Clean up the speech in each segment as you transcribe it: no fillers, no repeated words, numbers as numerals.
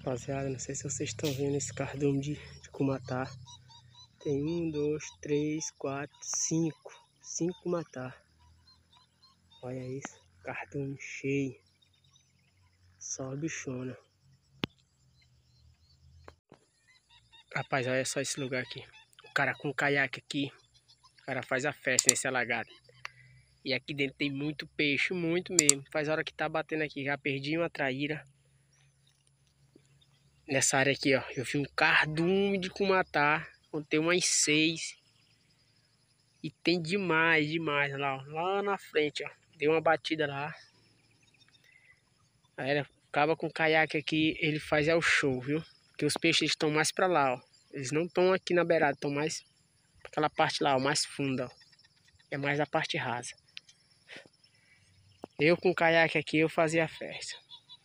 Rapaziada, não sei se vocês estão vendo esse cardume de cumatá. Tem 1, 2, 3, 4, 5. 5 cumatá. Olha isso, cardume cheio. Só bichona. Rapaz, olha só esse lugar aqui. O cara com caiaque aqui. O cara faz a festa nesse alagado. E aqui dentro tem muito peixe, muito mesmo. Faz hora que tá batendo aqui. Já perdi uma traíra. Nessa área aqui, ó. Eu vi um cardume de cumatá. Contei umas 6. E tem demais, demais lá, ó. Lá na frente, ó. Deu uma batida lá. Aí acaba com o caiaque aqui. Ele faz o show, viu? Porque os peixes estão mais pra lá, ó. Eles não estão aqui na beirada. Estão mais pra aquela parte lá, ó. Mais funda, ó. É mais a parte rasa. Eu com o caiaque aqui, eu fazia a festa.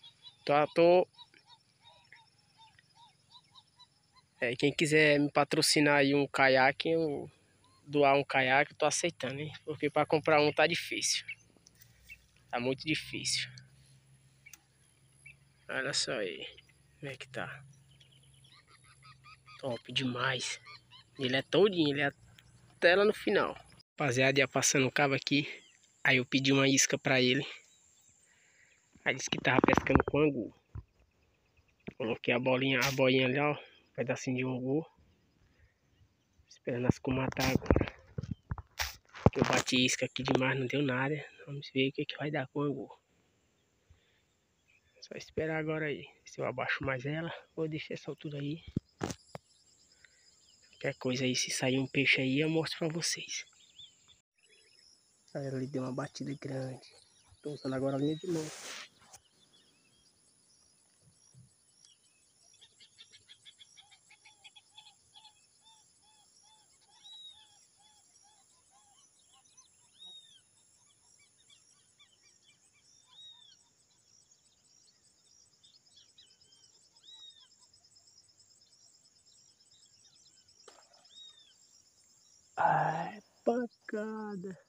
Quem quiser me patrocinar aí um caiaque, eu doar um caiaque, eu tô aceitando, hein? Porque para comprar um tá difícil. Tá muito difícil. Olha só aí. Como é que tá? Top demais. Ele é todinho, ele é até lá no final. Rapaziada, ia passando o cabo aqui. Aí eu pedi uma isca pra ele. Aí disse que tava pescando com angu. Coloquei a bolinha ali, ó. Um pedacinho de angu. Esperando as cumatá agora. Eu bati isca aqui demais, não deu nada. Vamos ver o que vai dar com o angu. Só esperar agora aí. Se eu abaixo mais ela, ou deixo essa altura aí. Qualquer coisa aí, se sair um peixe aí, eu mostro pra vocês. Aí ela deu uma batida grande. Tô usando agora a linha de mão. Ai, pancada.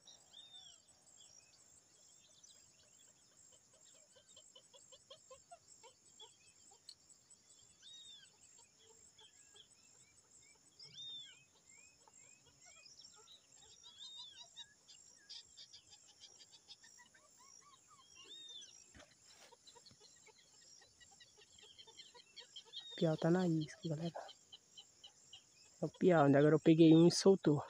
O piau tá na isca, galera. É o piau, né? Agora eu peguei um e soltou.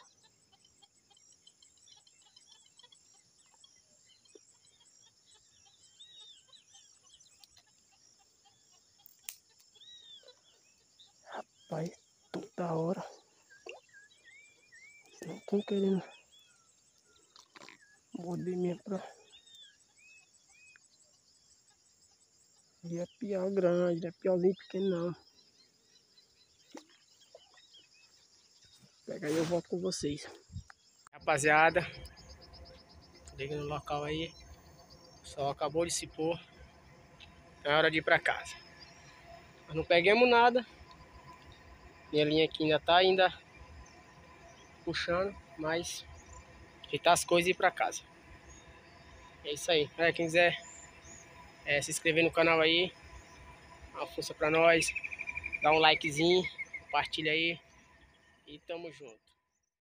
Rapaz, toda hora. Não estão querendo morder mesmo pra... E é piau grande, não é piauzinho pequeno não. Pega aí, eu volto com vocês. Rapaziada, liga no local aí. O sol acabou de se pôr. É hora de ir pra casa. Nós não pegamos nada. Minha linha aqui ainda puxando, mas ajeitar as coisas e ir pra casa. É isso aí. Quem quiser se inscrever no canal aí, dá uma força pra nós, dá um likezinho, compartilha aí e tamo junto.